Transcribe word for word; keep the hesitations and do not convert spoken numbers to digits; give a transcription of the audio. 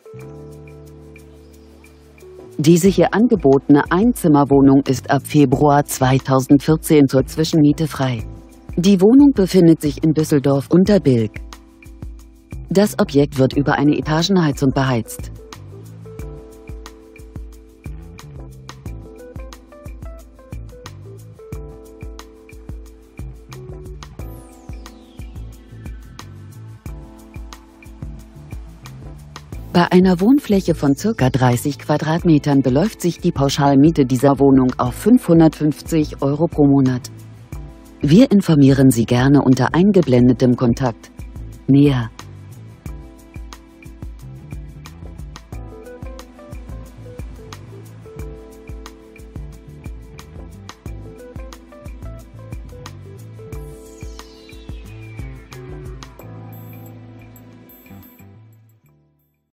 Diese hier angebotene Einzimmerwohnung ist ab Februar zweitausendvierzehn zur Zwischenmiete frei. Die Wohnung befindet sich in Düsseldorf-Unterbilk. Das Objekt wird über eine Etagenheizung beheizt. Bei einer Wohnfläche von ca. dreißig Quadratmetern beläuft sich die Pauschalmiete dieser Wohnung auf fünfhundertfünfzig Euro pro Monat. Wir informieren Sie gerne unter eingeblendetem Kontakt näher.